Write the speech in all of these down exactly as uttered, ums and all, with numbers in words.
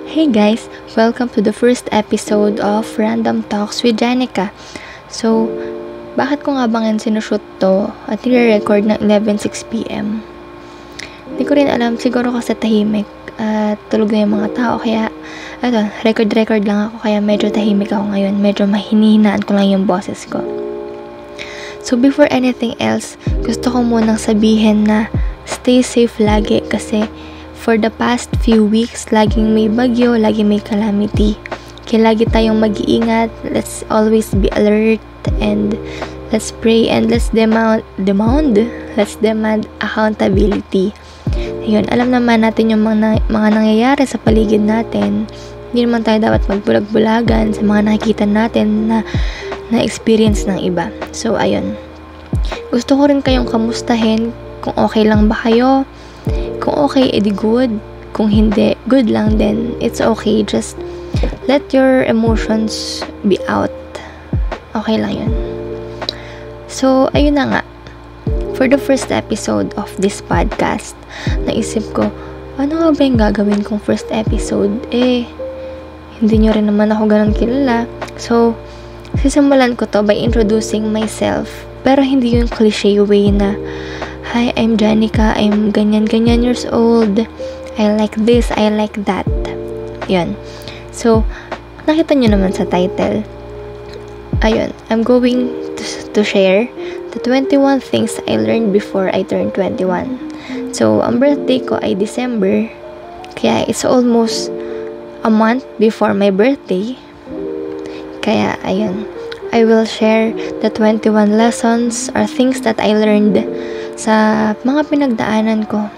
Hey guys, welcome to the first episode of Random Talks with Janica. So, bakit ko nga bang sinushoot to at nire-record ng eleven six p.m? Hindi ko rin alam, siguro kasi tahimik at tulog na yung mga tao, kaya eto, record-record lang ako, kaya medyo tahimik ako ngayon, medyo mahinihinaan ko lang yung boses ko. So, before anything else, gusto ko munang sabihin na stay safe lagi kasi for the past few weeks, laging may bagyo, laging may calamity. Kaya lagi tayong mag-iingat, let's always be alert, and let's pray, and let's demand, demand, let's demand accountability. Ayun, alam naman natin yung mga, mga nangyayari sa paligid natin. Hindi naman tayo dapat magbulag-bulagan sa mga nakikita natin na na-experience ng iba. So, ayun. Gusto ko rin kayong kamustahin kung okay lang ba kayo. Kung okay, edi good. Kung hindi, good lang din. It's okay. Just let your emotions be out. Okay lang yun. So, ayun na nga. For the first episode of this podcast, naisip ko, ano nga ba yung gagawin kong first episode? Eh, hindi nyo rin naman ako ganun kilala. So, sisimulan ko to by introducing myself. Pero hindi yung cliche way na, hi, I'm Janica, I'm ganyan-ganyan years old, I like this, I like that. Yun. So, nakita nyo naman sa title. Ayun, I'm going to, to share the twenty-one things I learned before I turned twenty-one. So, ang birthday ko ay December, kaya it's almost a month before my birthday. Kaya, ayun, I will share the twenty-one lessons or things that I learned sa mga pinagdaanan ko.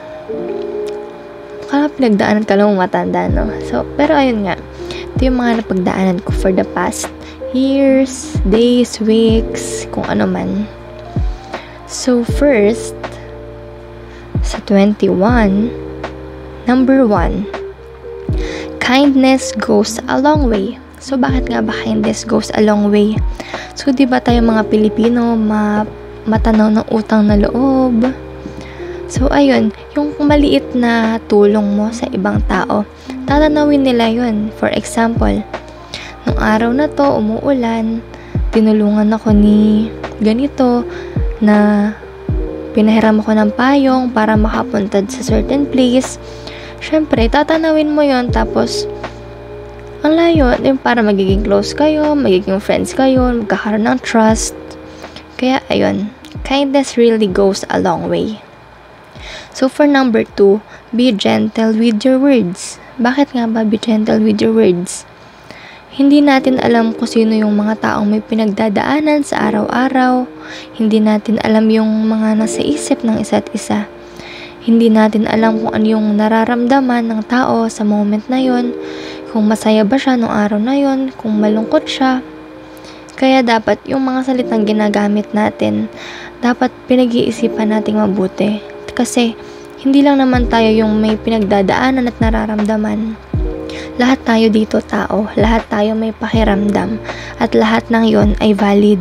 Kaya pinagdaanan ka lang matanda, no? So, pero ayun nga, ito yung mga napagdaanan ko for the past years, days, weeks, kung ano man. So, first, sa twenty-one, number one, kindness goes a long way. So, bakit nga ba kindness goes a long way? So, di ba tayo mga Pilipino, ma matanaw ng utang na loob? So, ayun, yung maliit na tulong mo sa ibang tao, tatanawin nila yun. For example, nung araw na to, umuulan, tinulungan ako ni ganito, na pinahiram ako ng payong para makapunta sa certain place. Syempre, tatanawin mo yon, tapos ang layo, yung para magiging close kayo, magiging friends kayo, magkakaroon ng trust. Kaya, ayun, kindness really goes a long way. So, for number two, be gentle with your words. Bakit nga ba be gentle with your words? Hindi natin alam kung sino yung mga taong may pinagdadaanan sa araw-araw. Hindi natin alam yung mga nasa isip ng isa't isa. Hindi natin alam kung ano yung nararamdaman ng tao sa moment na yon. Kung masaya ba siya nung araw na yon, kung malungkot siya. Kaya dapat yung mga salitang ginagamit natin, dapat pinag-iisipan nating mabuti. Kasi hindi lang naman tayo yung may pinagdadaanan at nararamdaman. Lahat tayo dito tao, lahat tayo may pakiramdam, at lahat ng yon ay valid.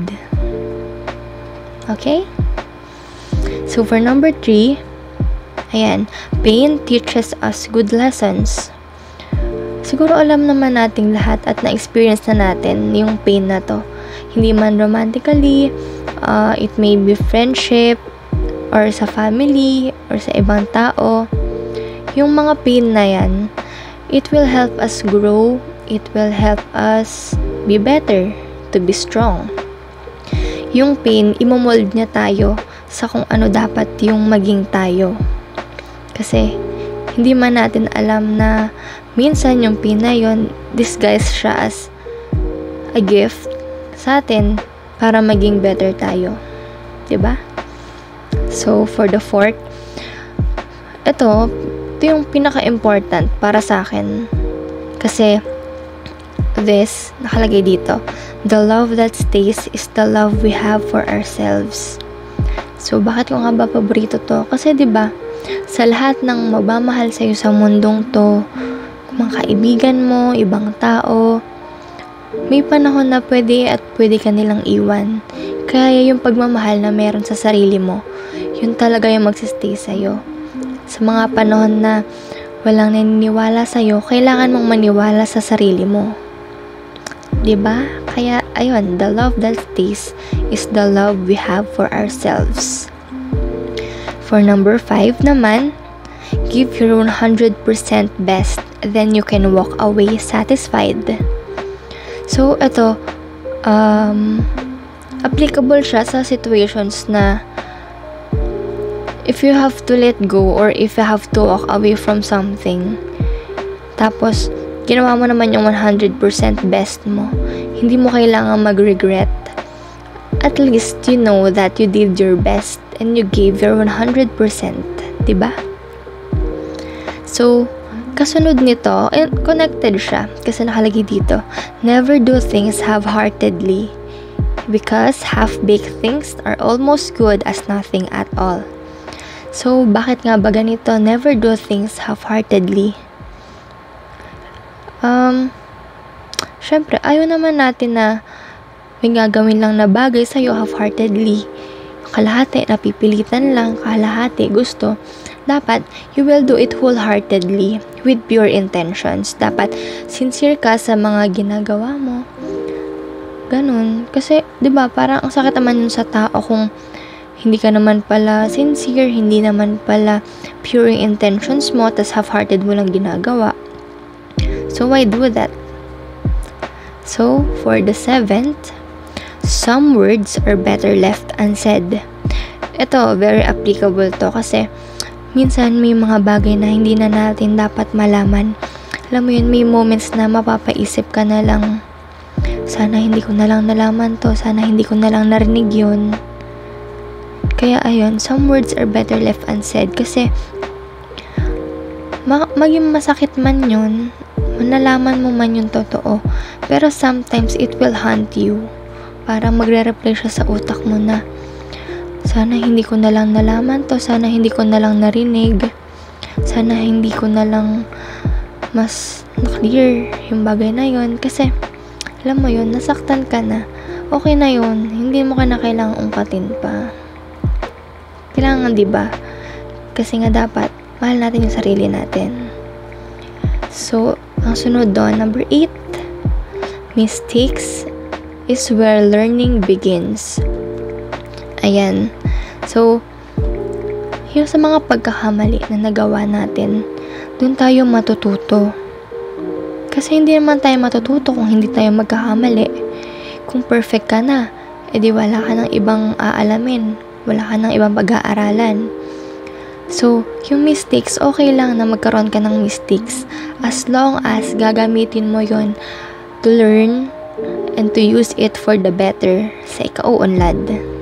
Okay? So for number three, ayan, pain teaches us good lessons. Siguro alam naman nating lahat at na-experience na natin yung pain na to. Hindi man romantically, uh, it may be friendship, or sa family, or sa ibang tao. Yung mga pain na yan, it will help us grow, it will help us be better, to be strong. Yung pain, imomold niya tayo sa kung ano dapat yung maging tayo. Kasi, hindi man natin alam na minsan yung pain na yun, disguise siya as a gift sa atin para maging better tayo. Diba? So, for the fourth, ito, ito yung pinaka-important para sa akin. Kasi, this, nakalagay dito, the love that stays is the love we have for ourselves. So, bakit ko nga ba paborito to? Kasi, diba, sa lahat ng magmamahal sa'yo sa mundong to, mga kaibigan mo, ibang tao, may panahon na pwede at pwede ka nilang iwan. Kaya yung pagmamahal na meron sa sarili mo, yun talaga yung magsistay sa'yo. Sa mga panahon na walang naniniwala sa'yo, kailangan mong maniwala sa sarili mo. Diba? Kaya, ayun, the love that stays is the love we have for ourselves. For number five naman, give your one hundred percent best, then you can walk away satisfied. So, ito, um, applicable siya sa situations na if you have to let go or if you have to walk away from something, tapos, ginawa mo naman yung one hundred percent best mo, hindi mo kailangan mag-regret. At least, you know that you did your best and you gave your one hundred percent. Diba? So, kasunod nito, and connected siya kasi nakalagay dito, never do things half-heartedly because half-baked things are almost good as nothing at all. So, bakit nga ba ganito? Never do things half-heartedly. Um, syempre, ayaw naman natin na may gagawin lang na bagay sa'yo half-heartedly. Kalahati, napipilitan lang, kalahati, gusto. Dapat, you will do it wholeheartedly with pure intentions. Dapat, sincere ka sa mga ginagawa mo. Ganun. Kasi, di ba parang ang sakit naman yun sa tao kung hindi ka naman pala sincere, hindi naman pala pure yung intentions mo, tas half-hearted mo lang ginagawa. So, why do that? So, for the seventh, some words are better left unsaid. Ito, very applicable to kasi minsan may mga bagay na hindi na natin dapat malaman. Alam mo yun, may moments na mapapaisip ka na lang, sana hindi ko na lang nalaman to, sana hindi ko na lang narinig yun. Kaya ayun, some words are better left unsaid kasi ma- maging masakit man yun, manalaman mo man yung totoo, pero sometimes it will haunt you. Parang magre-replay siya sa utak mo na sana hindi ko na lang nalaman to, sana hindi ko na lang narinig, sana hindi ko na lang mas clear yung bagay na yun. Kasi alam mo yun, nasaktan ka na, okay na yun, hindi mo ka na kailangang ungkatin pa. Kailangan, diba? Kasi nga dapat mahal natin yung sarili natin. So, ang sunod doon, number eight, mistakes is where learning begins. Ayan. So, yung sa mga pagkakamali na nagawa natin, dun tayo matututo. Kasi hindi naman tayo matututo kung hindi tayo magkakamali. Kung perfect ka na, edi wala ka ng ibang aalamin. Wala ka ng ibang pag-aaralan. So, yung mistakes, okay lang na magkaroon ka ng mistakes as long as gagamitin mo yon to learn and to use it for the better sa ikauunlad.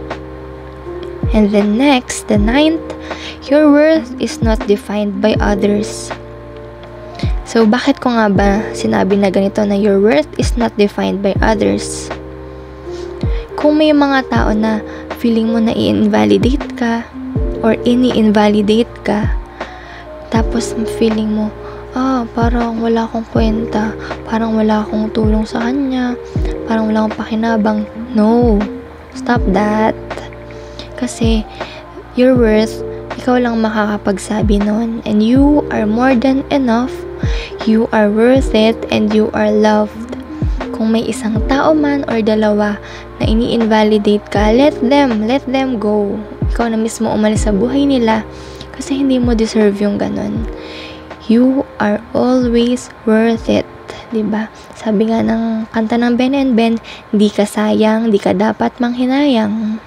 And then next, the ninth, your worth is not defined by others. So, bakit ko nga ba sinabi na ganito na your worth is not defined by others? Kung may mga tao na feeling mo na i-invalidate ka or ini-invalidate ka, tapos feeling mo, ah, parang wala akong kwenta, parang wala akong tulong sa kanya, parang wala akong pakinabang. No, stop that. Kasi your worth, ikaw lang makakapagsabi nun, and you are more than enough, you are worth it, and you are loved. Kung may isang tao man or dalawa na ini-invalidate ka, let them, let them go. Ikaw na mismo umalis sa buhay nila kasi hindi mo deserve yung ganun. You are always worth it. Diba? Sabi nga ng kanta ng Ben and Ben, di ka sayang, di ka dapat manghinayang.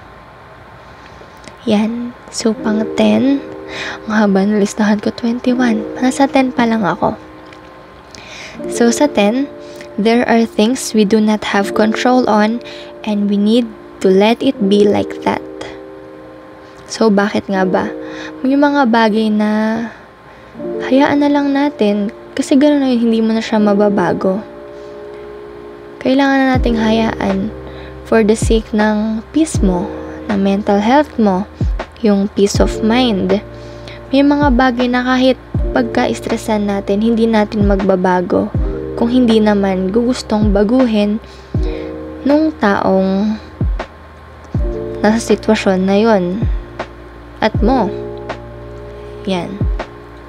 Yan. So, pang ten, ang haba na listahan ko, twenty-one. Nasa ten pa lang ako. So, sa ten, there are things we do not have control on and we need to let it be like that. So, bakit nga ba? May mga bagay na hayaan na lang natin kasi gano'n na yun, hindi mo na siya mababago. Kailangan na nating hayaan for the sake ng peace mo, ng mental health mo, yung peace of mind. May mga bagay na kahit pagka-stressan natin, hindi natin magbabago. Kung hindi naman gustong baguhin nung taong nasa sitwasyon na yon at mo. Yan.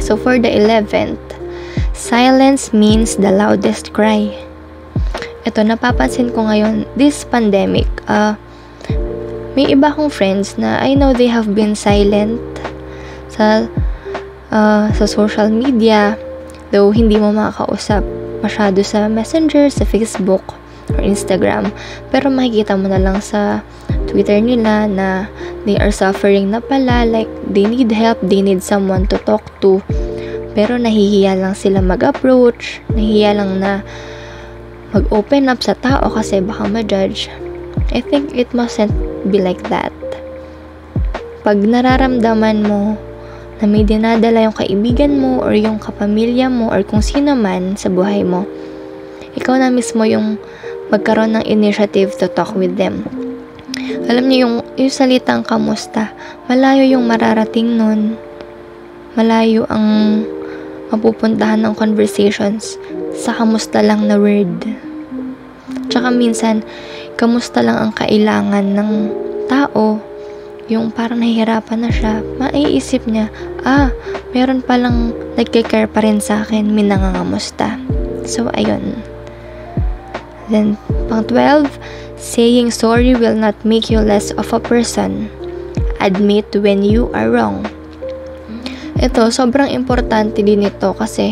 So, for the eleventh, silence means the loudest cry. Ito, napapansin ko ngayon, this pandemic, uh, may iba kong friends na I know they have been silent sa, uh, sa social media, though hindi mo makakausap masyado sa Messenger, sa Facebook, or Instagram. Pero makikita mo na lang sa Twitter nila na they are suffering na pala, like they need help, they need someone to talk to. Pero nahihiya lang sila mag-approach, nahihiya lang na mag-open up sa tao kasi baka ma-judge. I think it mustn't be like that. Pag nararamdaman mo na may dinadala yung kaibigan mo or yung kapamilya mo or kung sino man sa buhay mo, ikaw na mismo yung magkaroon ng initiative to talk with them. Alam niyo yung, yung salitang kamusta, malayo yung mararating nun. Malayo ang mapupuntahan ng conversations sa kamusta lang na word. Tsaka minsan, kamusta lang ang kailangan ng tao. Yung parang nahihirapan na siya, maiisip niya, ah, meron palang nagkikare pa rin sa akin, may nangangamusta. So, ayun. Then, pang twelve, saying sorry will not make you less of a person. Admit when you are wrong. Ito, sobrang importante din ito kasi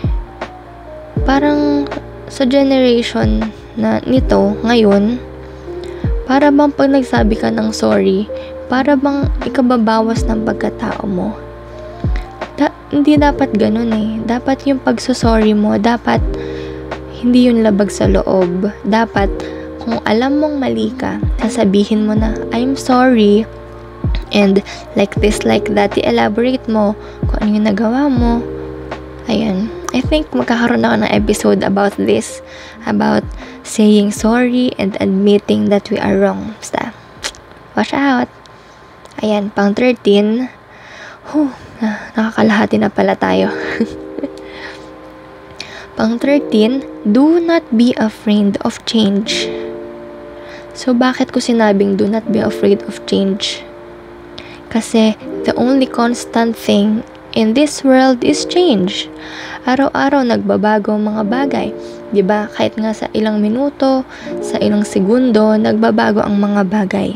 parang sa generation na nito, ngayon, para bang pag nagsabi ka ng sorry, para bang ikababawas ng pagkatao mo. Da- hindi dapat ganun eh. Dapat yung pagsusorry mo, dapat hindi yun labag sa loob. Dapat, kung alam mong mali ka, sasabihin mo na, I'm sorry, and like this, like that, i-elaborate mo kung ano yung nagawa mo. Ayan. I think magkakaroon ako ng episode about this, about saying sorry and admitting that we are wrong. Basta, watch out. Ayan, pang thirteen. Huh, na, nakakalahati na pala tayo. Pang thirteen, do not be afraid of change. So, bakit ko sinabing do not be afraid of change? Kasi, the only constant thing in this world is change. Araw-araw nagbabago ang mga bagay. Diba? Kahit nga sa ilang minuto, sa ilang segundo, nagbabago ang mga bagay.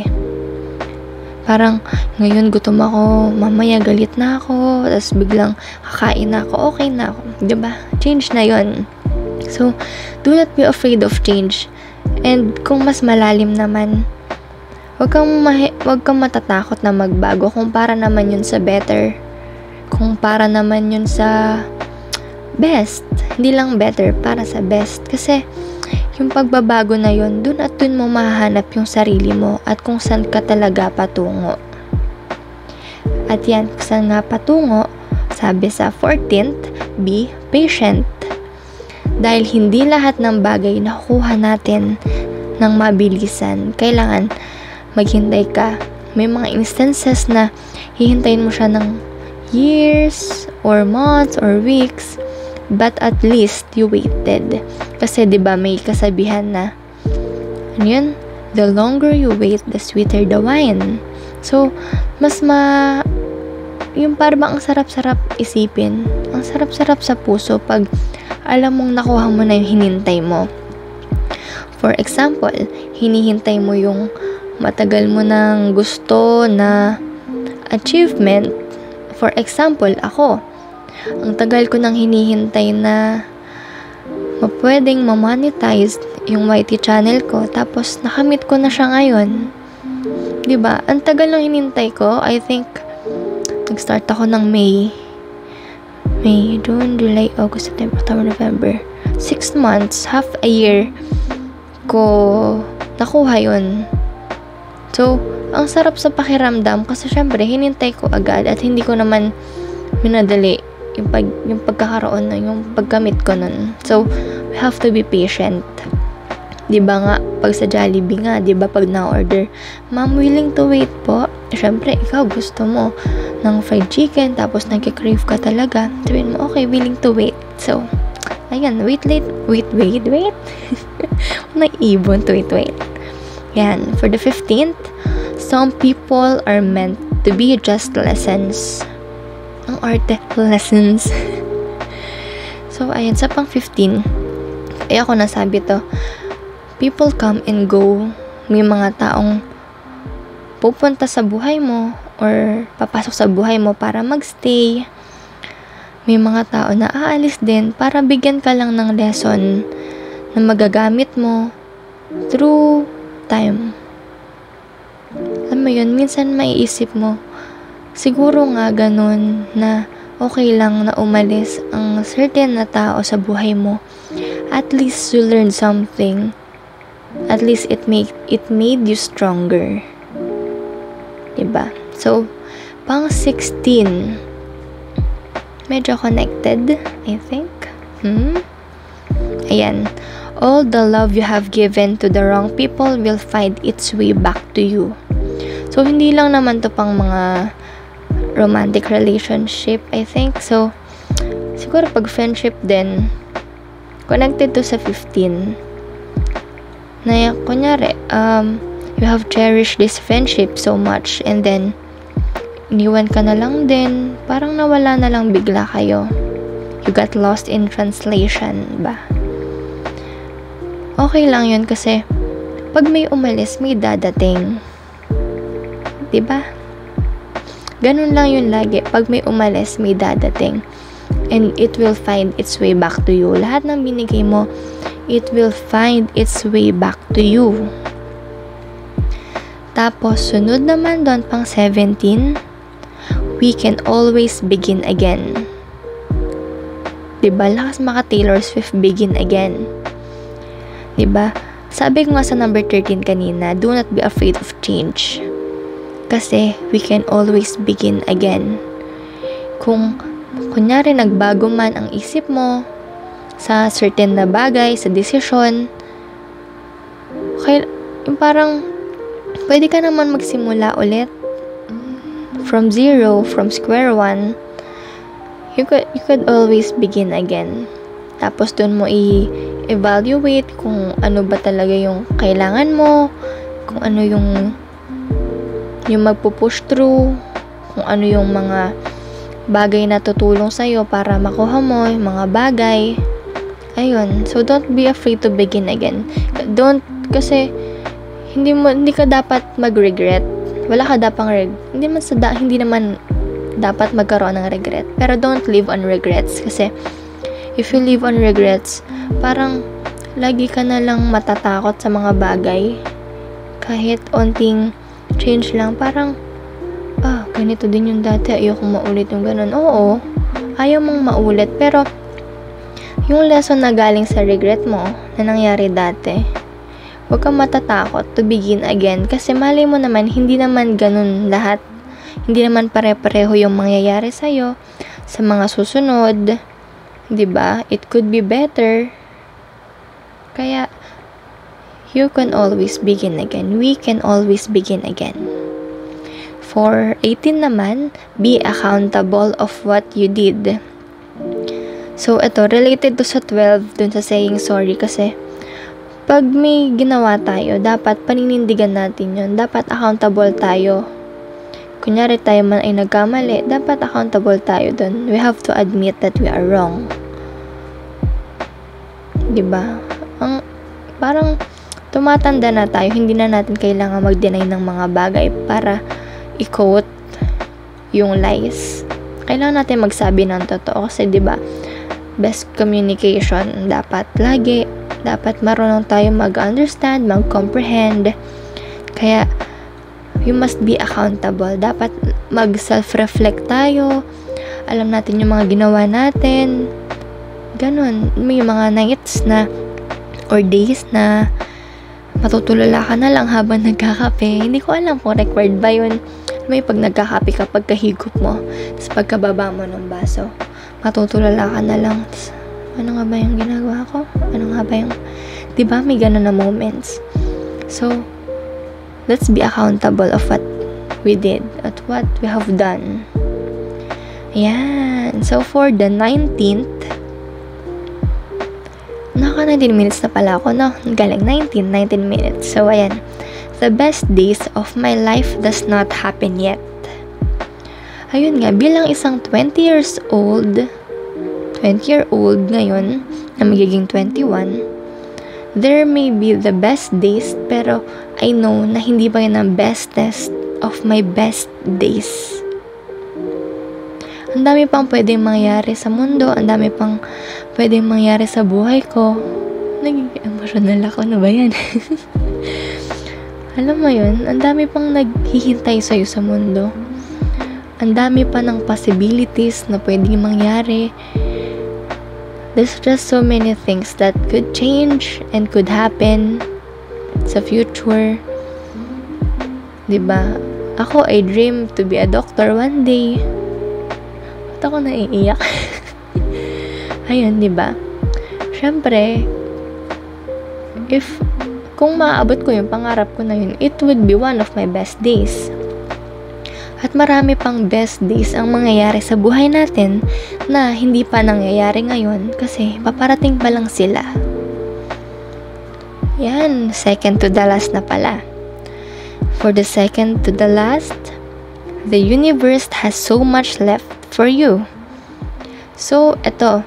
Parang, ngayon gutom ako, mamaya galit na ako, tapos biglang kakain na ako, okay na ako. Diba? Change na yon. So, do not be afraid of change. And kung mas malalim naman, wag kang, mahi- wag kang matatakot na magbago kung para naman yun sa better. Kung para naman yun sa best. Hindi lang better, para sa best. Kasi, yung pagbabago na yun, dun at dun mo mahahanap yung sarili mo at kung saan ka talaga patungo. At yan, kung saan nga patungo, sabi sa fourteenth, be patient. Dahil hindi lahat ng bagay nakukuha natin ng mabilisan. Kailangan maghintay ka. May mga instances na hihintayin mo siya ng years or months or weeks, but at least you waited. Kasi 'di ba may kasabihan na ano yun? The longer you wait, the sweeter the wine. So, mas ma yung parang ang sarap-sarap isipin. Ang sarap-sarap sa puso pag alam mong nakuha mo na yung hinintay mo. For example, hinihintay mo yung matagal mo nang gusto na achievement. For example, ako, ang tagal ko nang hinihintay na mapwedeng ma-monetize yung Y T channel ko, tapos nakamit ko na siya ngayon. Diba? Ang tagal nang hinintay ko. I think nag-start ako ng May. May, June, July, August, September, October, November. Six months, half a year ko nakuha yun. So, ang sarap sa pakiramdam kasi syempre, hinintay ko agad at hindi ko naman minadali yung, pag, yung pagkakaroon na, yung pagkamit ko nun. So, we have to be patient. Diba nga, pag sa Jollibee nga, diba pag na-order, ma'am, willing to wait po. Syempre, ikaw gusto mo ng fried chicken, tapos nagkikrave ka talaga. Sabihin mo, okay, willing to wait. So, ayan, wait, wait, wait, wait, wait. Naibon to wait, wait. Yan, for the fifteenth, some people are meant to be just lessons. Ang arte lessons. So, ayun, sa pang fifteen, ay ako nasabi to, people come and go. May mga taong pupunta sa buhay mo or papasok sa buhay mo para magstay. May mga tao na aalis din para bigyan ka lang ng lesson na magagamit mo through time. Alam mo yun, minsan maiisip mo, siguro nga ganun na okay lang na umalis ang certain na tao sa buhay mo. At least you learned something. At least it make it made you stronger. Diba? So, pang sixteen, medyo connected, I think. Hmm? Ayan. All the love you have given to the wrong people will find its way back to you. So, hindi lang naman to pang mga romantic relationship, I think. So, siguro pag friendship din, connected to sa fifteen. Na, kunyari, um, you have cherished this friendship so much and then, iniwan ka na lang din, parang nawala na lang bigla kayo. You got lost in translation ba? Okay lang yun kasi pag may umalis, may dadating. Diba? Ganun lang yun lagi. Pag may umalis, may dadating. And it will find its way back to you. Lahat ng binigay mo, it will find its way back to you. Tapos, sunod naman doon pang seventeen, we can always begin again. Diba? Lakas maka Taylor Swift, begin again. Diba? Sabi ko nga sa number thirteen kanina, do not be afraid of change. Kasi, we can always begin again. Kung, kunyari, nagbago man ang isip mo sa certain na bagay, sa desisyon, okay, yung parang, pwede ka naman magsimula ulit from zero, from square one. You could, you could always begin again. Tapos dun mo i-evaluate kung ano ba talaga yung kailangan mo, kung ano yung yung magpupush through, kung ano yung mga bagay na tutulong sa'yo para makuha mo yung mga bagay. Ayun. So, don't be afraid to begin again. Don't, kasi hindi mo hindi ka dapat mag-regret. Wala ka dapang reg. Hindi man sa da, hindi naman dapat magkaroon ng regret. Pero don't live on regrets kasi if you live on regrets, parang lagi ka na lang matatakot sa mga bagay. Kahit onting change lang, parang ah, ganito din yung dati, ayoko maulit yung ganun. Oo, ayaw mong maulit, pero yung lesson na galing sa regret mo na nangyari dati, huwag kang matatakot to begin again kasi malay mo naman, hindi naman ganun lahat. Hindi naman pare-pareho yung mangyayari sa'yo sa mga susunod. Diba? It could be better. Kaya, you can always begin again. We can always begin again. For eighteen naman, be accountable of what you did. So, ito, related to sa twelve, dun sa saying sorry kasi pag may ginawa tayo, dapat paninindigan natin yun. Dapat accountable tayo. Kunyari tayo man ay nagkamali, dapat accountable tayo dun. We have to admit that we are wrong. Diba? Ang, parang tumatanda na tayo, hindi na natin kailangan mag-deny ng mga bagay para i-quote yung lies. Kailangan natin magsabi ng totoo kasi diba, best communication dapat lagi. Dapat marunong tayo mag-understand, mag-comprehend. Kaya, you must be accountable. Dapat mag-self-reflect tayo. Alam natin yung mga ginawa natin. Ganon. May mga nights na or days na matutulala ka na lang habang nagkakape. Hindi ko alam kung required ba yun. May pag nagkakape ka, pagkahigop mo, tapos pagkababa mo ng baso, matutulala ka na lang. Tapos, ano nga ba yung ginagawa ko? Ano nga ba yung... Diba may gano'n na moments? So, let's be accountable of what we did at what we have done. Ayan. So, for the nineteenth, naka nineteen minutes na pala ako, no? Galing, nineteen, nineteen minutes. So, ayan. The best days of my life does not happen yet. ayun nga, bilang isang twenty years old, twenty year old ngayon, na magiging twenty-one, there may be the best days, pero I know na hindi pa yun ang bestest of my best days. Ang dami pang pwedeng mangyari sa mundo, ang dami pang pwedeng mangyari sa buhay ko. Nagiging emotional ako, na ba yan? Alam mo yun, ang dami pang naghihintay sa'yo sa mundo. Ang dami pa ng possibilities na pwedeng mangyari. There's just so many things that could change and could happen sa future. Diba? Ako, I dream to be a doctor one day. Ba't ako naiiyak? Ayun, diba? Siyempre, if kung maaabot ko yung pangarap ko na yun, it would be one of my best days. At marami pang best days ang mangyayari sa buhay natin na hindi pa nangyayari ngayon kasi paparating pa lang sila. Yan, second to the last na pala. For the second to the last, the universe has so much left for you. So, eto.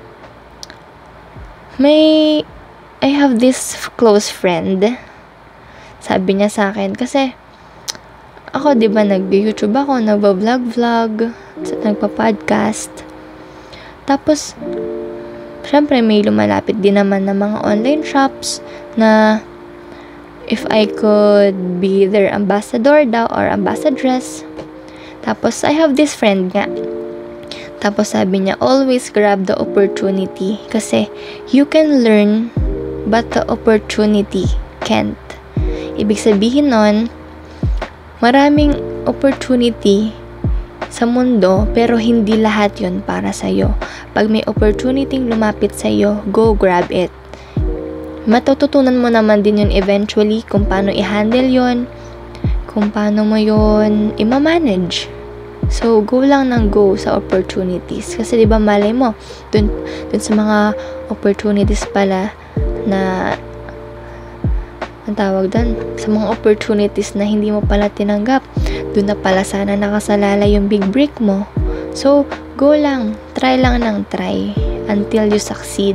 May, I have this close friend. Sabi niya sa akin, kasi ako, di ba, nag-YouTube ako, nag-vlog-vlog, nagpa-podcast. Tapos, syempre, may lumalapit din naman ng mga online shops na if I could be their ambassador daw or ambassadress. Tapos, I have this friend nga. Tapos, sabi niya, always grab the opportunity kasi you can learn but the opportunity can't. Ibig sabihin nun, maraming opportunity sa mundo, pero hindi lahat yun para sa'yo. Pag may opportunity lumapit sa'yo, go grab it. Matututunan mo naman din yun eventually, kung paano i-handle yun, kung paano mo yun i-manage. So, go lang ng go sa opportunities. Kasi diba malay mo, dun, dun sa mga opportunities pala na ang tawag doon, sa mga opportunities na hindi mo pala tinanggap, doon na pala sana nakasalala yung big break mo. So, go lang, try lang ng try until you succeed.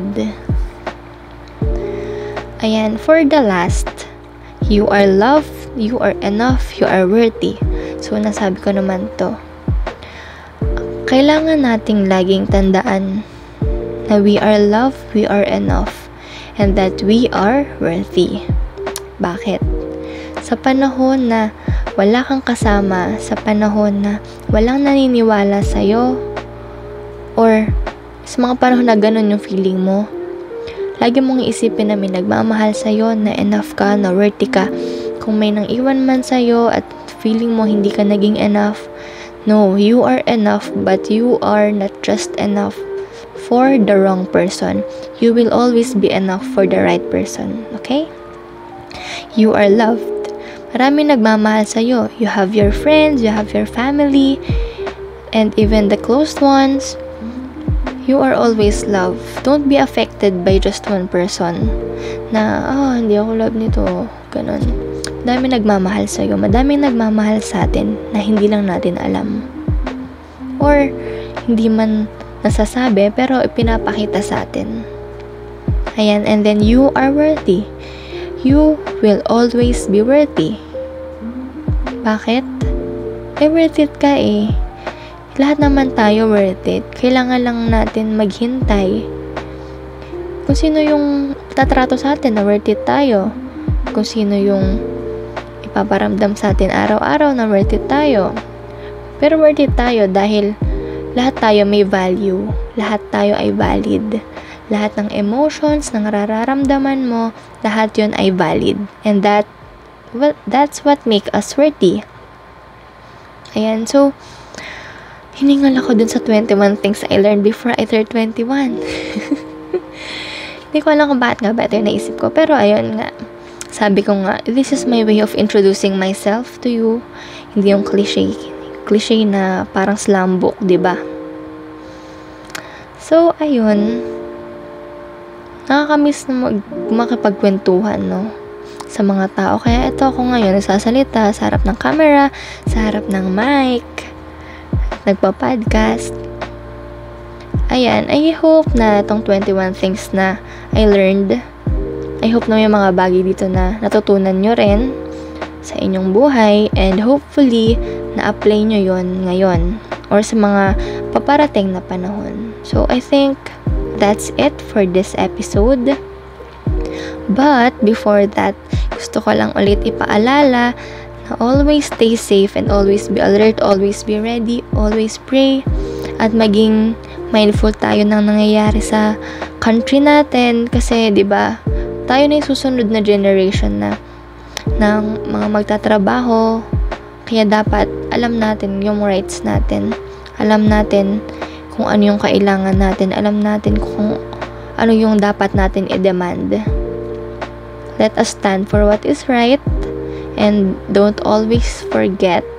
Ayan, for the last, you are loved, you are enough, you are worthy. So, nasabi ko naman to. Kailangan nating laging tandaan na we are loved, we are enough, and that we are worthy. Bakit? Sa panahon na wala kang kasama, sa panahon na walang naniniwala sa'yo, or sa mga panahon na ganun yung feeling mo, lagi mong iisipin na may nagmamahal sa'yo, na enough ka, na worthy ka. Kung may nang iwan man sa'yo at feeling mo hindi ka naging enough, no, you are enough, but you are not just enough for the wrong person. You will always be enough for the right person. Okay? You are loved. Marami nagmamahal sa'yo. You have your friends, you have your family, and even the close ones. You are always loved. Don't be affected by just one person. Na, oh, hindi ako love nito. Ganon. Madami nagmamahal sa'yo. Madami nagmamahal sa atin na hindi lang natin alam. Or, hindi man nasasabi, pero ipinapakita sa atin. Ayan, and then you are worthy. You will always be worthy. Bakit? Eh, worth it ka eh. Lahat naman tayo worth it. Kailangan lang natin maghintay kung sino yung tatrato sa atin na worth it tayo. Kung sino yung ipaparamdam sa atin araw-araw na worth it tayo. Pero worth it tayo dahil lahat tayo may value. Lahat tayo ay valid. Lahat ng emotions, ng nararamdaman mo, lahat yun ay valid. And that, well, that's what make us worthy. Ayan, so, hiningal ako dun sa twenty-one things I learned before I turned twenty-one. Hindi ko alam kung bakit nga ba ito yung naisip ko. Pero ayun nga, sabi ko nga, this is my way of introducing myself to you. Hindi yung cliche. Cliche na parang slam book, diba? So, ayun, nakakamiss na mag makipagkwentuhan, no? Sa mga tao. Kaya ito ako ngayon nagsasalita sa harap ng camera, sa harap ng mic. nagpa-podcast. Ayan, I hope na itong twenty-one things na I learned, I hope na may mga bagay dito na natutunan nyo rin sa inyong buhay, and hopefully na-apply nyo yon ngayon or sa mga paparating na panahon. So, I think that's it for this episode. But, before that, gusto ko lang ulit ipaalala na always stay safe and always be alert, always be ready, always pray, at maging mindful tayo ng nangyayari sa country natin kasi 'di ba tayo na yung susunod na generation na ng mga magtatrabaho, kaya dapat alam natin yung rights natin, alam natin kung ano yung kailangan natin, alam natin kung ano yung dapat natin i-demand. Let us stand for what is right and don't always forget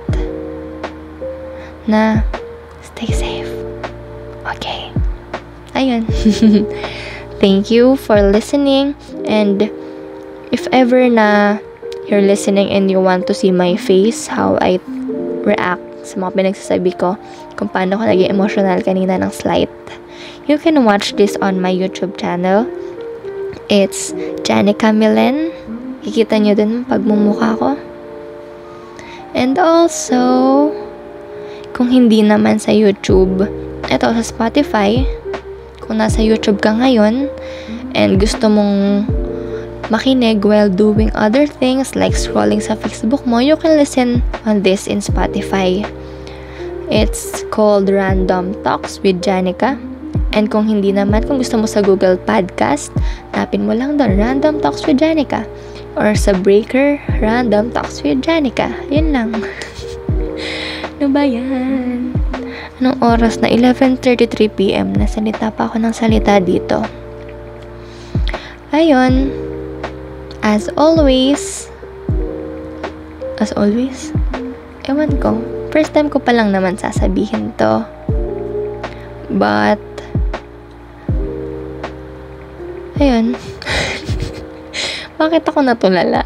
na stay safe. Okay. Ayun. Thank you for listening, and if ever na you're listening and you want to see my face, how I react sa mga pinagsasabi ko, kung paano ko naging emotional kanina ng slight, you can watch this on my YouTube channel. It's Janica Millen. Kikita nyo din pagmumukha ko. And also, kung hindi naman sa YouTube, ito sa Spotify, kung nasa YouTube ka ngayon and gusto mong makinig while doing other things like scrolling sa Facebook mo, you can listen on this in Spotify. It's called Random Talks with Janica. And kung hindi naman, kung gusto mo sa Google Podcast, tapin mo lang doon, Random Talks with Janica. Or sa Breaker, Random Talks with Janica. Yun lang. Ano ba yan? Anong oras na? eleven thirty-three p.m. Nasalita pa ako ng salita dito. Ayun. As always. As always? Ewan ko. First time ko pa lang naman sasabihin to. But, ayun. Bakit ako natulala?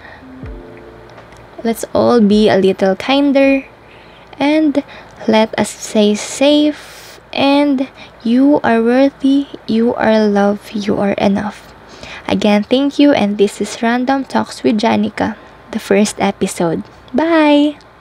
Let's all be a little kinder. And let us stay safe, and you are worthy, you are loved, you are enough. Again, thank you, and this is Random Talks with Janica, the first episode. Bye!